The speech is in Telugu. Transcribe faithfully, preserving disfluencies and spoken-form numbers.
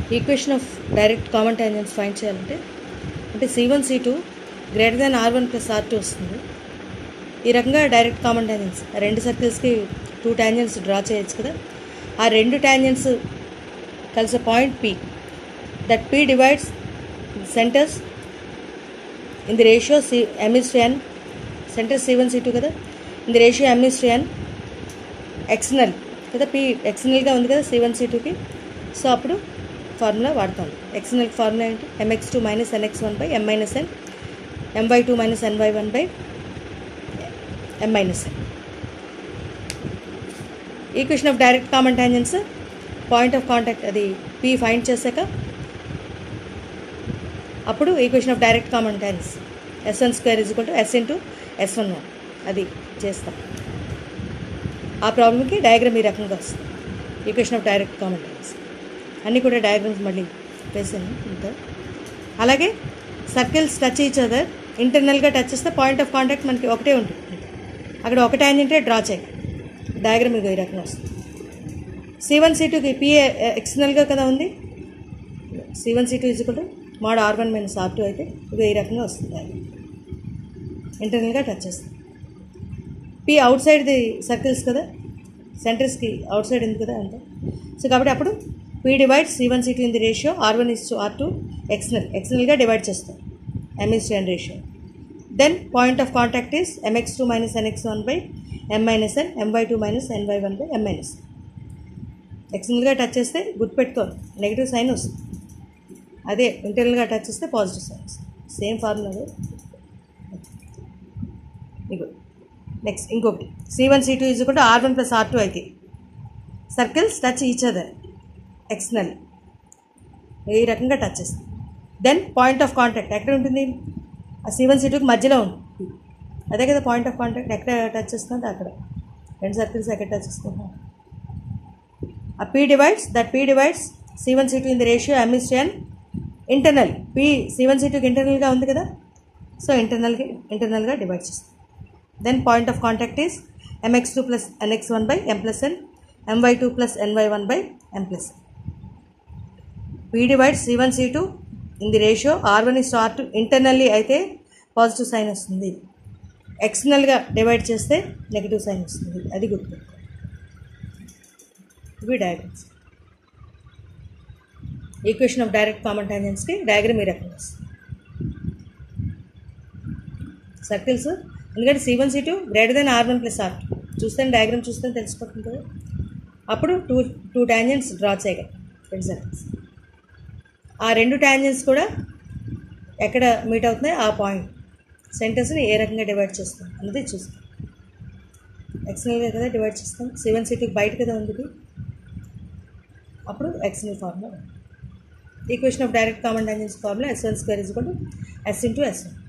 Equation of direct common tangents find చేయాలంటే అంటే C one C two greater than R one plus R two వస్తుంది. ఈ రకంగా డైరెక్ట్ కామన్ టాంజెంట్స్ రెండు సర్కిల్స్కి టూ టాంజెంట్స్ డ్రా చేయొచ్చు కదా. ఆ రెండు టాంజెంట్స్ కలిసే point P, that P divides centres in the ratio C M is to N, centre C one C two కదా, in the ratio M is to N, external కదా, పి ఎక్స్టర్నల్గా ఉంది కదా సి వన్ సి టూకి. సో అప్పుడు ఫార్ములా వాడతాను. ఎక్స్టర్నల్ ఫార్ములా ఏంటి? M X two minus N X one by M minus N, M Y two minus N Y one by M minus N. Equation of direct common tangents point of contact అది పి ఫైండ్ చేశాక అప్పుడు equation of direct common tangents S one square is equal to S into S one one అది చేస్తాం. ఆ ప్రాబ్లంకి డయాగ్రామ్ ఈ రకంగా వస్తుంది. Equation of direct common tangents అన్నీ కూడా డయాగ్రామ్స్ మళ్ళీ వేసాను ఇంత. అలాగే సర్కిల్స్ టచ్ ఈచ్ అదర్, ఇంటర్నల్గా టచ్ చేస్తే పాయింట్ ఆఫ్ కాంటాక్ట్ మనకి ఒకటే ఉంటుంది, అక్కడ ఒక టాంజెంటే డ్రా చేయాలి. డయాగ్రామ్ ఇక ఈ రకంగా వస్తుంది. సి వన్ సి టూకి పి ఎక్స్టర్నల్గా కదా ఉంది, C one C two is equal to mod R one minus R two అయితే ఇక ఈ రకంగా వస్తుంది. ఇంటర్నల్గా టచ్ చేస్తుంది. P outside the circles కదా, సెంటర్స్కి అవుట్ సైడ్ ఉంది కదా అంతే. సో కాబట్టి అప్పుడు P divide C one C two in the ratio R one is to R two external, ఎక్స్టర్నల్గా డివైడ్ చేస్తాం M is to N ratio. Then point of contact is M X two minus N X one by M minus N, M Y two minus N Y one by M minus N. ఎక్స్టర్నల్గా టచ్ చేస్తే గుర్తుపెట్టుకోవాలి నెగిటివ్ సైన్ వస్తుంది, అదే ఇంటర్నల్గా టచ్ చేస్తే పాజిటివ్ సైన్ వస్తుంది. Same formula. ఇగో నెక్స్ట్ ఇంకొకటి C one C two is equal to R one plus R two అయితే circles touch each other external, ఈ రకంగా టచ్ చేస్తుంది. దెన్ పాయింట్ ఆఫ్ కాంటాక్ట్ ఎక్కడ ఉంటుంది? ఆ సి వన్ సి టూకి మధ్యలో ఉంటుంది, అదే కదా పాయింట్ ఆఫ్ కాంటాక్ట్. ఎక్కడ టచ్ చేస్తుంటే అక్కడ రెండు సర్కిల్స్ ఎక్కడ టచ్ చేసుకుంటాం. ఆ P divides that P divides C one C two in the ratio M is to N, internal P C one C టూకి ఇంటర్నల్గా ఉంది కదా, సో ఇంటర్నల్కి ఇంటర్నల్గా డివైడ్ చేస్తుంది. Then point of contact is M X two plus N X one by M plus N, M Y two plus N Y one by M plus N. P divides C one C two in the ratio R one is to R two, internally అయితే పాజిటివ్ సైన్ వస్తుంది, ఎక్స్టర్నల్గా డివైడ్ చేస్తే నెగిటివ్ సైన్ వస్తుంది, అది గుర్తుపెట్టుకోండి. ఇవి diagrams. Equation of direct common టాంజెంట్స్కి డయాగ్రామ్ ఈ రకంగా వస్తుంది. సర్కిల్స్ ఎందుకంటే C one C two greater than R one plus R two చూస్తే డయాగ్రామ్ చూస్తే తెలిసిపోతుంది కదా. అప్పుడు టూ టూ టాంజెంట్స్ డ్రా చేయగలం రెండు సర్కిల్స్. ఆ రెండు టాంజెంట్స్ కూడా ఎక్కడ మీట్ అవుతున్నాయి ఆ పాయింట్ సెంటర్స్ని ఏ రకంగా డివైడ్ చేస్తాం అన్నది చూస్తాం. ఎక్స్టర్నల్గా కదా డివైడ్ చేస్తాం, సి వన్ సి టూకి బయట కదా ఉంది, అప్పుడు external formula. Equation of direct common tangents formula S one square is equal to S into S one.